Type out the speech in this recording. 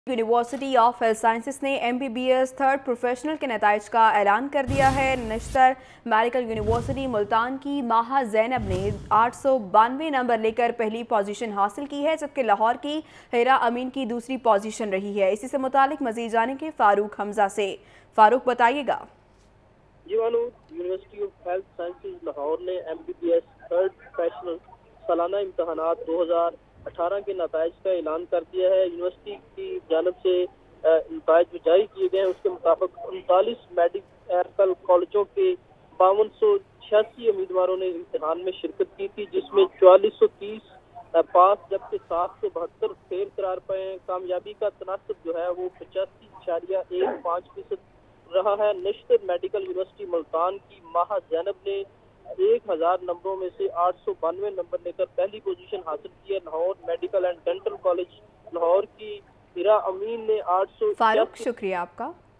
University of health sciences ने MBBS third professional के नताइज का ऐलान कर दिया है। नश्तर मेडिकल यूनिवर्सिटी मुल्तान की माहा ज़ैनब ने 892 नंबर लेकर पहली पोजीशन हासिल की है, जबकि लाहौर की हिरा अमीन की दूसरी पोजीशन रही है। इसी से मुतालिक मज़ीद जानेंगे फारूक हमजा से। फारूक, बताइएगा। जी वानू, university of health sciences Lahore ने MBBS थर्ड प्रोफेशनल सालाना इम्तहानात 2018 के नताइज का ऐलान कर दिया है। यूनिवर्सिटी की जानब से नताइज जारी किए गए हैं। उसके मुताबिक 39 मेडिकल कॉलेजों के 5286 उम्मीदवारों ने इम्तहान में शिरकत की थी, जिसमें 4430 पास जबकि 772 फेल करार पाए हैं। कामयाबी का तनासब जो है वो 85.15% रहा है। नेशनल मेडिकल यूनिवर्सिटी मुल्तान की माहा ज़ैनब ने 1000 नंबरों में से 892 नंबर लेकर पहली पोजीशन हासिल की है। Lahore medical and dental college Lahore की हिरा अमीन ने 800। फारूक, शुक्रिया आपका।